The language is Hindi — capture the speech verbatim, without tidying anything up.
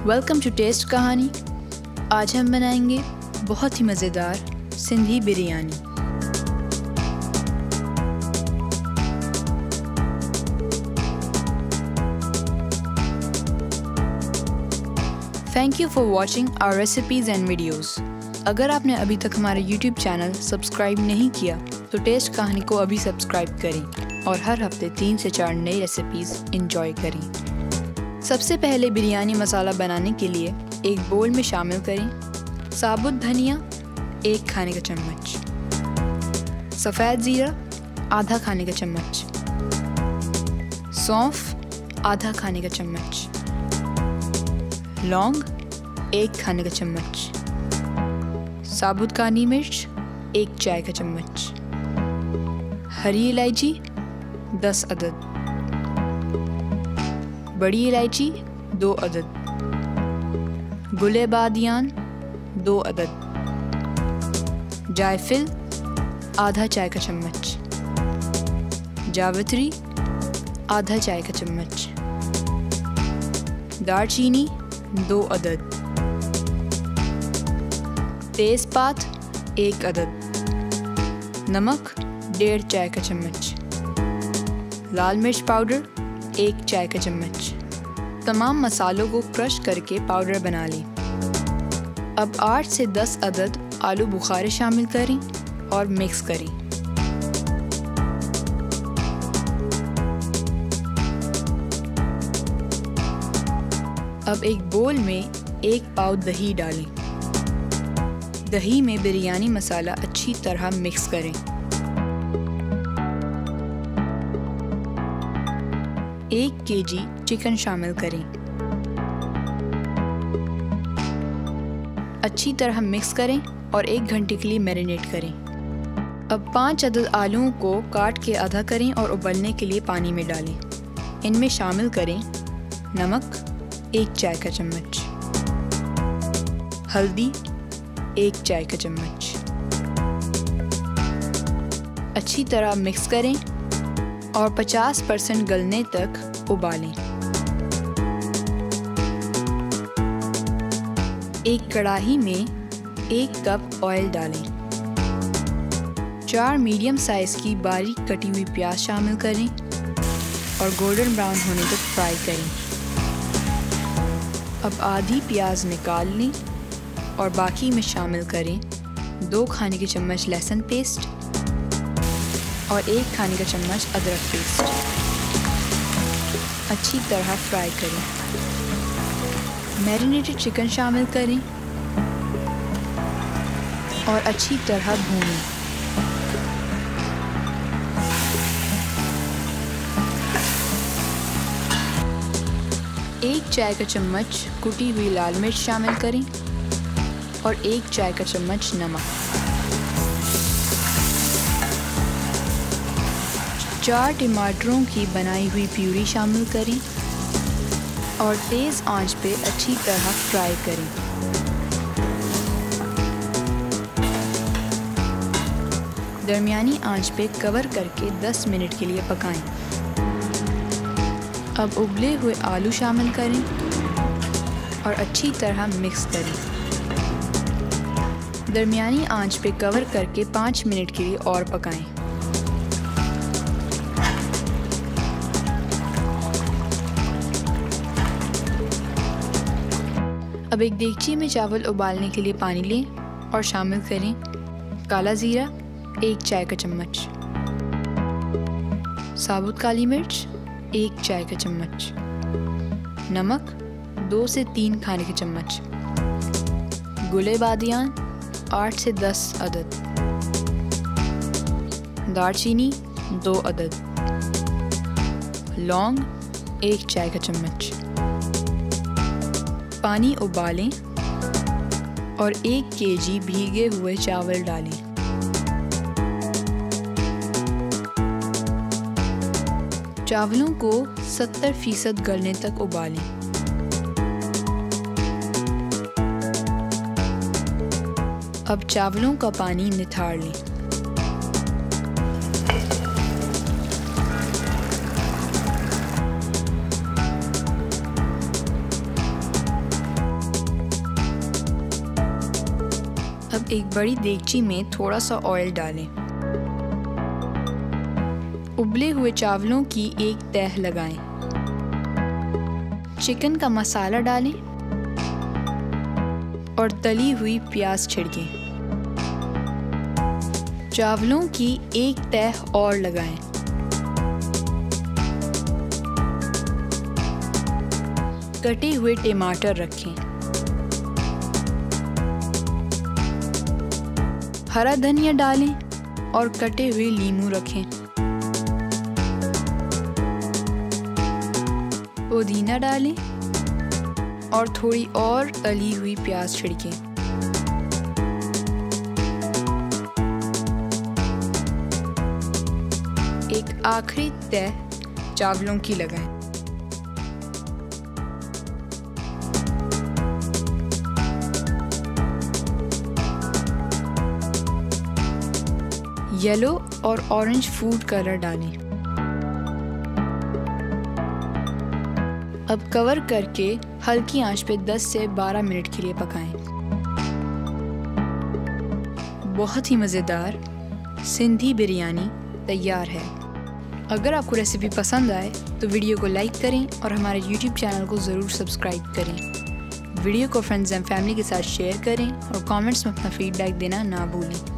वेलकम टू टेस्ट कहानी। आज हम बनाएंगे बहुत ही मज़ेदार Sindhi biryani. Thank you for watching our recipes and videos. अगर आपने अभी तक हमारे यूट्यूब चैनल सब्सक्राइब नहीं किया तो टेस्ट कहानी को अभी सब्सक्राइब करें और हर हफ्ते तीन से चार नई रेसिपीज़ इंजॉय करें। सबसे पहले बिरयानी मसाला बनाने के लिए एक बोल में शामिल करें साबुत धनिया एक खाने का चम्मच, सफ़ेद ज़ीरा आधा खाने का चम्मच, सौंफ आधा खाने का चम्मच, लौंग एक खाने का चम्मच, साबुत काली मिर्च एक चाय का चम्मच, हरी इलायची दस अदद, बड़ी इलायची दो अदद, गुले बादियान दो अदद, जायफल आधा चाय का चम्मच, जावित्री आधा चाय का चम्मच, दालचीनी दो अदद, तेज़पात एक अदद, नमक डेढ़ चाय का चम्मच, लाल मिर्च पाउडर एक चाय का चम्मच। तमाम मसालों को क्रश करके पाउडर बना लें। अब आठ से दस अदद आलू बुखारे शामिल करें और मिक्स करें। अब एक बोल में एक पाव दही डालें। दही में बिरयानी मसाला अच्छी तरह मिक्स करें। एक केजी चिकन शामिल करें। अच्छी तरह मिक्स करें और एक घंटे के लिए मैरिनेट करें। अब पाँच अदद आलूओं को काट के आधा करें और उबलने के लिए पानी में डालें। इनमें शामिल करें नमक एक चाय का चम्मच, हल्दी एक चाय का चम्मच। अच्छी तरह मिक्स करें और पचास परसेंट गलने तक उबालें। एक कढ़ाई में एक कप ऑयल डालें। चार मीडियम साइज़ की बारीक कटी हुई प्याज शामिल करें और गोल्डन ब्राउन होने तक फ्राई करें। अब आधी प्याज निकाल लें और बाकी में शामिल करें दो खाने के चम्मच लहसुन पेस्ट और एक खाने का चम्मच अदरक पेस्ट। अच्छी तरह फ्राई करें। मैरिनेटेड चिकन शामिल करें और अच्छी तरह भूनें। एक चाय का चम्मच कुटी हुई लाल मिर्च शामिल करें और एक चाय का चम्मच नमक। चार टमाटरों की बनाई हुई प्यूरी शामिल करें और तेज़ आंच पे अच्छी तरह फ्राई करें। दरमियानी आंच पे कवर करके दस मिनट के लिए पकाएं। अब उबले हुए आलू शामिल करें और अच्छी तरह मिक्स करें। दरमियानी आंच पे कवर करके पाँच मिनट के लिए और पकाएं। अब एक देगची में चावल उबालने के लिए पानी लें और शामिल करें काला ज़ीरा एक चाय का चम्मच, साबुत काली मिर्च एक चाय का चम्मच, नमक दो से तीन खाने के चम्मच, गुले बादियान आठ से दस अदद, दालचीनी दो अदद, लौंग एक चाय का चम्मच। पानी उबालें और एक केजी भीगे हुए चावल डालें। चावलों को सत्तर फीसद गलने तक उबालें। अब चावलों का पानी निथाड़ लें। अब एक बड़ी देगची में थोड़ा सा ऑयल डालें। उबले हुए चावलों की एक तह लगाएं। चिकन का मसाला डालें और तली हुई प्याज छिड़कें। चावलों की एक तह और लगाएं। कटे हुए टमाटर रखें। हरा धनिया डालें और कटे हुए नींबू रखें। पुदीना डालें और थोड़ी और तली हुई प्याज छिड़कें। एक आखिरी तह चावलों की लगाएं। येलो और ऑरेंज फूड कलर डालें। अब कवर करके हल्की आंच पे दस से बारह मिनट के लिए पकाएं। बहुत ही मज़ेदार सिंधी बिरयानी तैयार है। अगर आपको रेसिपी पसंद आए तो वीडियो को लाइक करें और हमारे यूट्यूब चैनल को ज़रूर सब्सक्राइब करें। वीडियो को फ्रेंड्स एंड फैमिली के साथ शेयर करें और कमेंट्स में अपना फीडबैक देना ना भूलें।